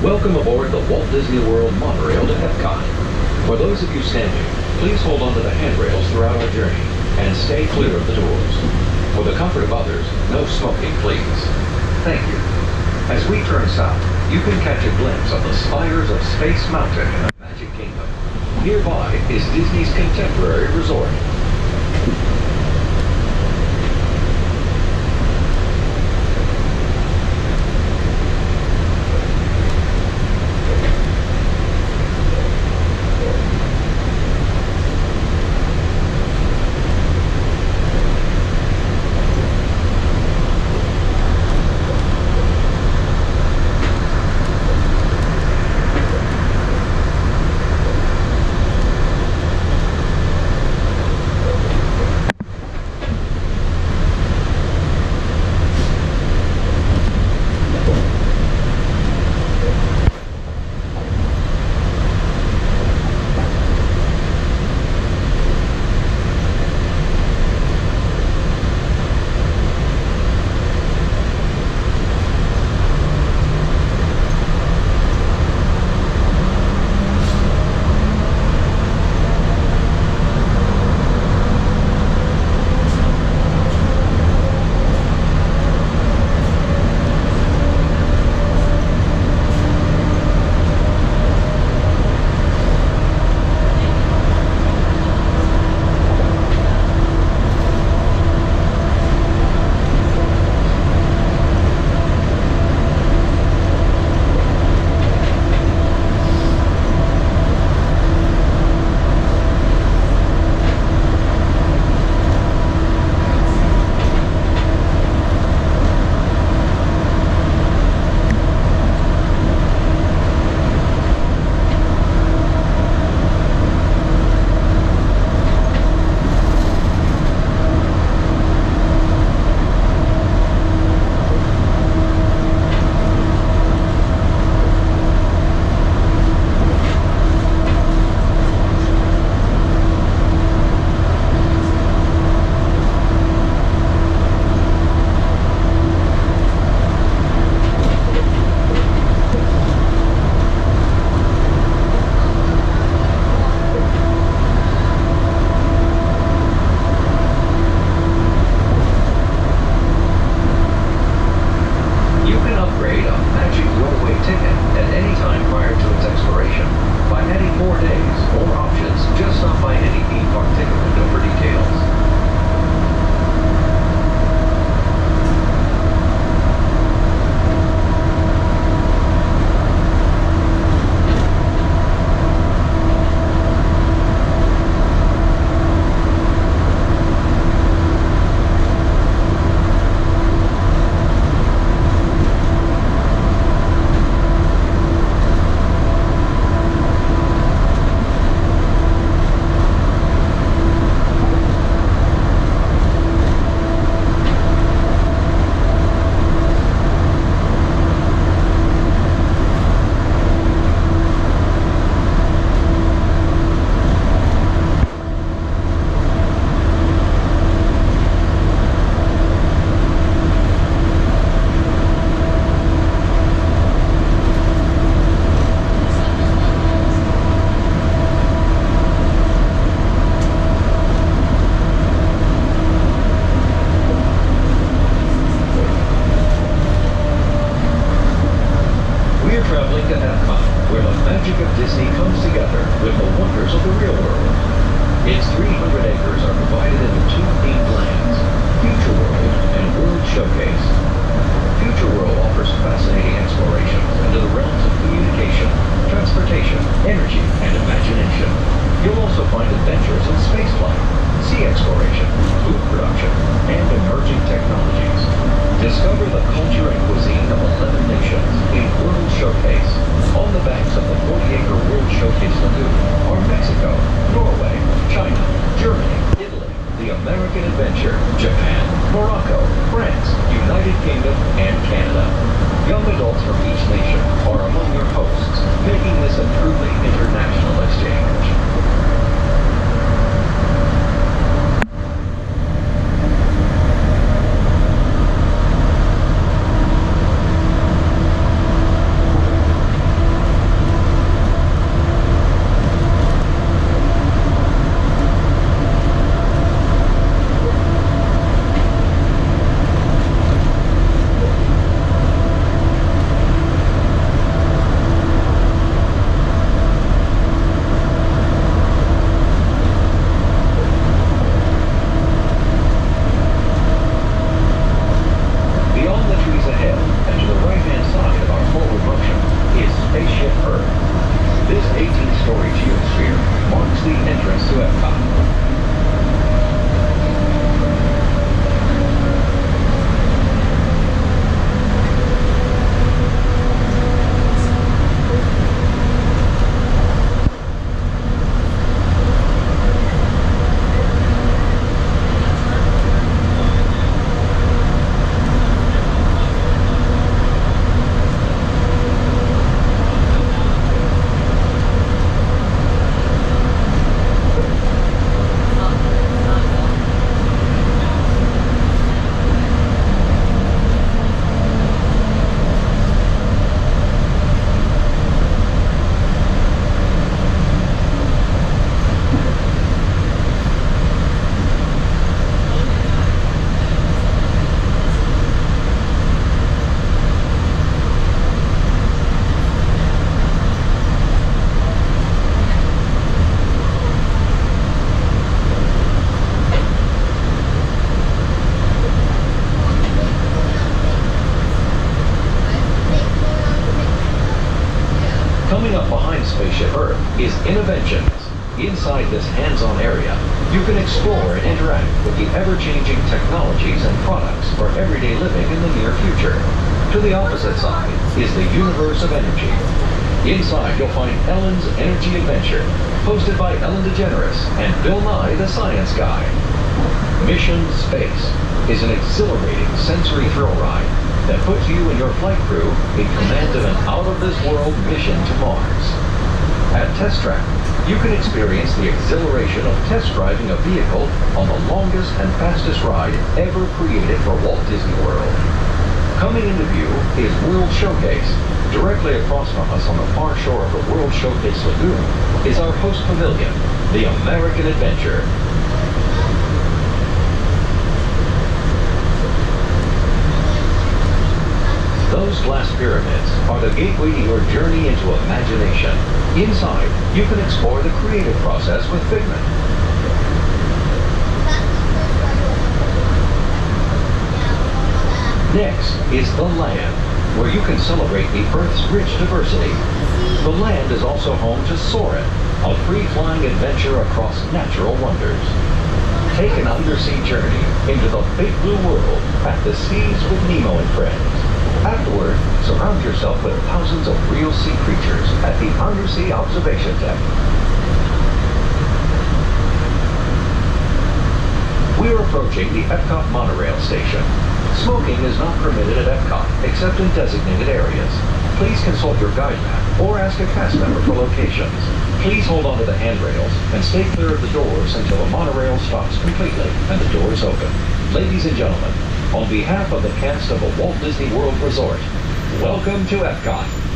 Welcome aboard the Walt Disney World Monorail to Epcot. For those of you standing, please hold onto the handrails throughout our journey and stay clear of the doors. For the comfort of others, no smoking, please. Thank you. As we turn south, you can catch a glimpse of the spires of Space Mountain in the Magic Kingdom. Nearby is Disney's Contemporary Resort. science spaceship Earth is Innovations. Inside this hands-on area, you can explore and interact with the ever-changing technologies and products for everyday living in the near future. To the opposite side is the universe of energy. Inside, you'll find Ellen's Energy Adventure, hosted by Ellen DeGeneres and Bill Nye, the Science Guy. Mission Space is an exhilarating sensory thrill ride that puts you and your flight crew in command of an out-of-this-world mission to Mars. At Test Track, you can experience the exhilaration of test driving a vehicle on the longest and fastest ride ever created for Walt Disney World. Coming into view is World Showcase. Directly across from us on the far shore of the World Showcase Lagoon is our host pavilion, the American Adventure. Those glass pyramids are the gateway to your journey into imagination. Inside, you can explore the creative process with Figment. Next is the land, where you can celebrate the Earth's rich diversity. The land is also home to Soarin', a free-flying adventure across natural wonders. Take an undersea journey into the big blue world at the Seas with Nemo and Friends. Afterward, surround yourself with thousands of real sea creatures at the Undersea Observation Deck. We're approaching the Epcot Monorail station. Smoking is not permitted at Epcot, except in designated areas. Please consult your guide map or ask a cast member for locations. Please hold on to the handrails and stay clear of the doors until the monorail stops completely and the doors open. Ladies and gentlemen, on behalf of the cast of the Walt Disney World Resort, welcome to Epcot.